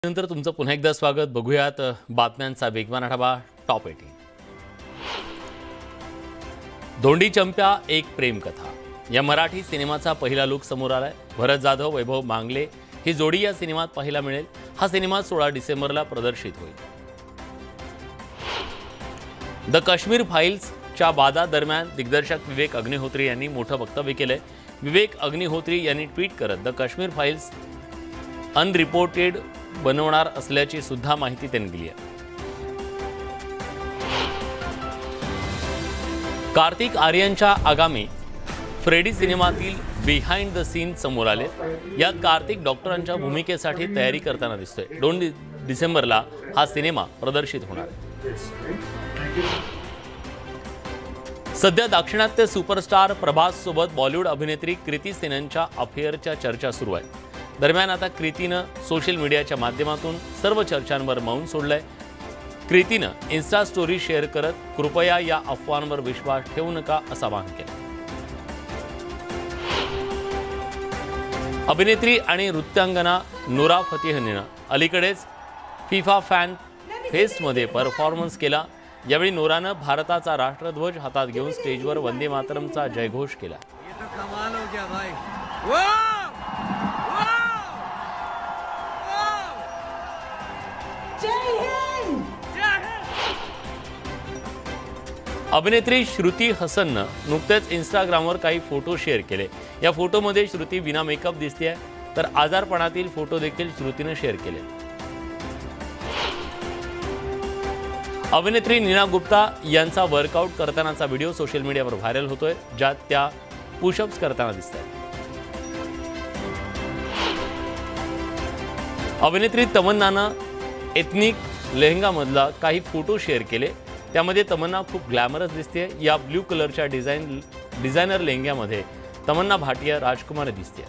नंतर तुमचं पुन्हा एकदा स्वागत। बघूयात बातम्यांचा वेगवान आढावा। टॉप 18। धोंडी चंप्या एक प्रेम कथा या मराठी सिनेमाचा पहिला लुक समोर आलाय। भरत जाधव वैभव मांगले ही जोडी या सिनेमात पाहायला मिळेल। हा सिनेमा 16 डिसेंबरला प्रदर्शित होईल। द काश्मीर फाइल्स च्या वादा दरम्यान दिग्दर्शक विवेक अग्निहोत्री यांनी मोठं वक्तव्य केलंय। विवेक अग्निहोत्री यांनी ट्विट करत द काश्मीर फाइल्स अनरिपोर्टेड बनवणार असल्याची सुद्धा माहिती त्यांनी दिली आहे। कार्तिक आर्यनच्या आगामी फ्रेडी सिनेमातील बिहाइंड द सीन समोर आले। यात कार्तिक डॉक्टरांच्या भूमिकेसाठी तयारी करताना दिसतोय। 2 डिसेंबरला हा सिनेमा प्रदर्शित होणार आहे। सध्या दाक्षिणात्य सुपरस्टार प्रभास सोबत बॉलिवूड अभिनेत्री कृती सेननच्या अफेअरच्या चर्चा सुरू आहेत। दरम्यान आता कृतीनं सोशल मीडियाच्या माध्यमातून सर्व चर्चांवर मौन सोडलंय। कृतीनं इन्स्टा स्टोरी शेअर करत कृपया या अफवांवर विश्वास ठेवू नका असं आवाहन केलं। अभिनेत्री आणि नृत्यांगना नूरा फतेहीनं अलीकडेच फिफा फॅन फेस्टमध्ये परफॉर्मन्स केला। यावेळी नूरानं भारताचा राष्ट्रध्वज हातात घेऊन स्टेजवर वंदे मातरमचा जयघोष केला। कमाल हो गया भाई। अभिनेत्री श्रुती हसननं नुकतेच इंस्टाग्रामवर काही फोटो शेअर केले। या फोटोमध्ये श्रुती विना मेकअप दिसते, तर आजारपणातील फोटो देखील श्रुतीनं शेअर केले। अभिनेत्री नीना गुप्ता यांचा वर्कआउट करतानाचा व्हिडिओ सोशल मीडियावर व्हायरल होतोय, ज्यात त्या पुशअप्स करताना दिसतात। अभिनेत्री तमन्नानं एथनिक लेहंगामधला काही फोटो शेअर केले। त्यामध्ये तमन्ना खूप ग्लॅमरस दिसते। या ब्लू कलरच्या डिझायनर लेहंग्यामध्ये तमन्ना भाटिया राजकुमार दिसते।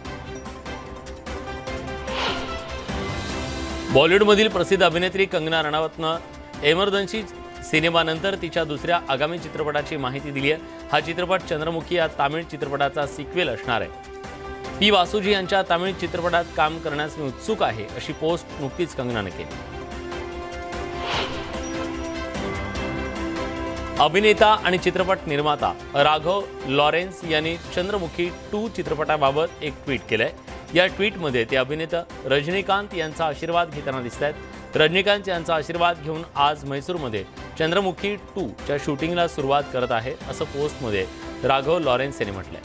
बॉलिवूडमधील प्रसिद्ध अभिनेत्री कंगना रणावतनं एमर्जन्सी सिनेमानंतर तिच्या दुसऱ्या आगामी चित्रपटाची माहिती दिली आहे। हा चित्रपट चंद्रमुखी या तामिळ चित्रपटाचा सिक्वेल असणार आहे। पी वासुजी यांच्या तामिळ चित्रपटात काम करण्यास मी उत्सुक आहे अशी पोस्ट नुकतीच कंगनाने केली। अभिनेता आणि चित्रपट निर्माता राघव लॉरेन्स यांनी चंद्रमुखी 2 चित्रपटाबाबत एक ट्विट केलंय। या ट्विटमध्ये ते अभिनेता रजनीकांत यांचा आशीर्वाद घेताना दिसतात। रजनीकांत यांचा आशीर्वाद घेऊन आज म्हैसूरमध्ये चंद्रमुखी 2 च्या शूटिंगला सुरुवात करत आहे असं पोस्टमध्ये राघव लॉरेन्स यांनी म्हटलंय।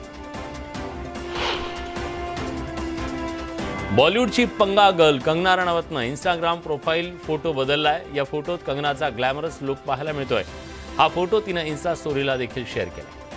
बॉलिवूडची पंगा गर्ल कंगना रणावतनं इंस्टाग्राम प्रोफाईल फोटो बदललाय। या फोटोत कंगनाचा ग्लॅमरस लुक पाहायला मिळतोय। हा फोटो तिनं इन्स्टा स्टोरीला देखील शेअर केला।